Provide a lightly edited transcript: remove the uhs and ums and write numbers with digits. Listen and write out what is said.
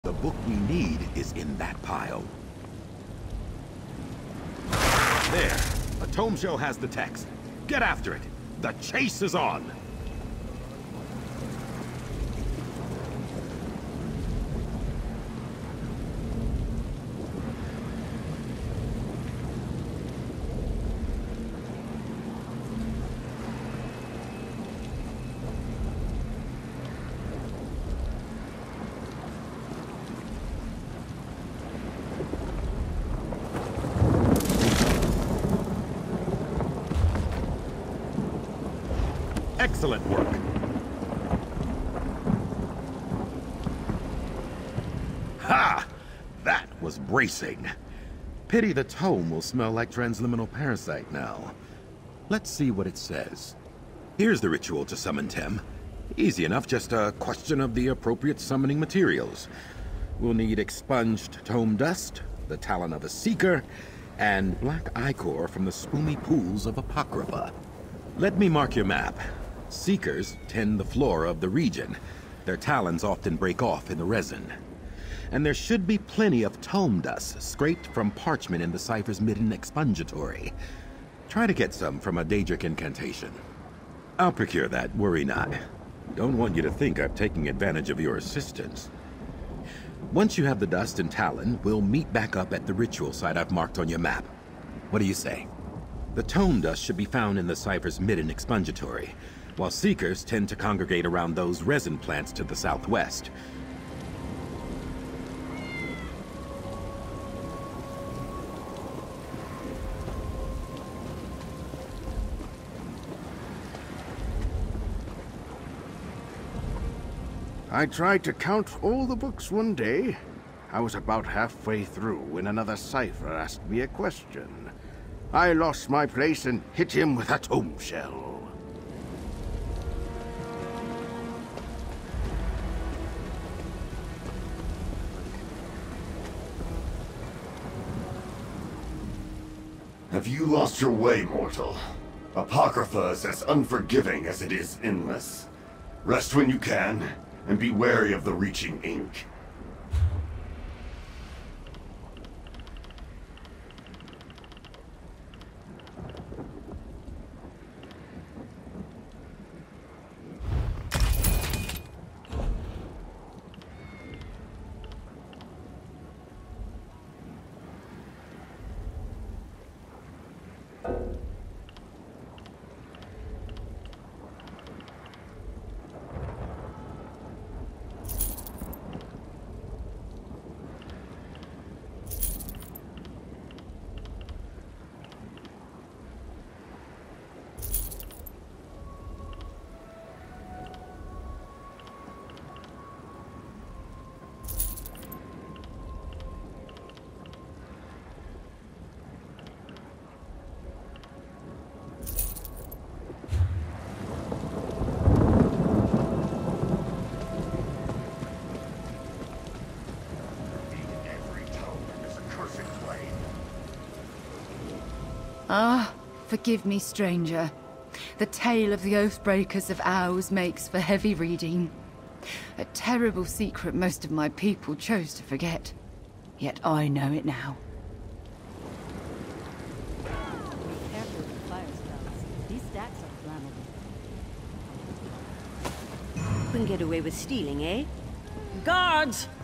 The book we need is in that pile. There! A tome show has the text. Get after it! The chase is on! Excellent work. Ha! That was bracing. Pity the tome will smell like transliminal parasite now. Let's see what it says. Here's the ritual to summon Tem. Easy enough, just a question of the appropriate summoning materials. We'll need expunged tome dust, the talon of a seeker, and black ichor from the spoomy pools of Apocrypha. Let me mark your map. Seekers tend the flora of the region. Their talons often break off in the resin. And there should be plenty of tome dust scraped from parchment in the Cypher's Midden Expungatory. Try to get some from a Daedric incantation. I'll procure that, worry not. Don't want you to think I'm taking advantage of your assistance. Once you have the dust and talon, we'll meet back up at the ritual site I've marked on your map. What do you say? The tome dust should be found in the Cypher's Midden Expungatory, while seekers tend to congregate around those resin plants to the southwest. I tried to count all the books one day. I was about halfway through when another cipher asked me a question. I lost my place and hit him with a tome shell. Have you lost your way, mortal? Apocrypha is as unforgiving as it is endless. Rest when you can, and be wary of the reaching ink. Ah, forgive me, stranger. The tale of the Oathbreakers of Owls makes for heavy reading. A terrible secret most of my people chose to forget. Yet I know it now. Be careful with fire spells. These stacks are flammable. Couldn't get away with stealing, eh? Guards!